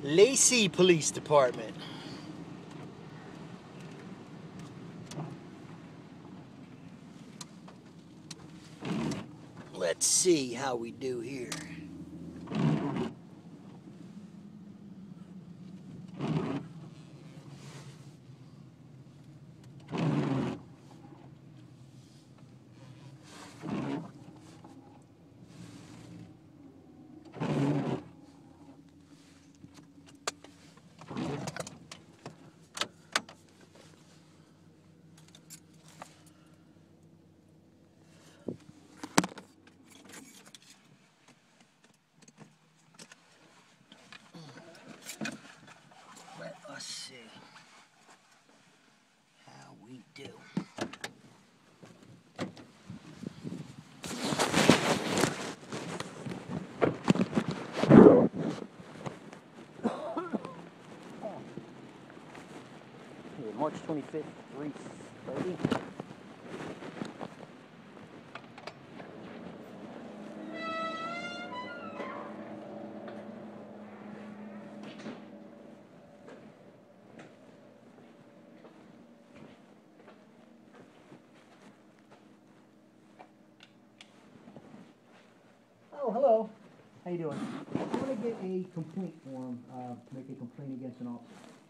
Lacey Police Department. Let's see how we do here. Let us see how we do. March 25th, 3:30. Oh, hello. How you doing? I want to get a complaint form to make a complaint against an officer.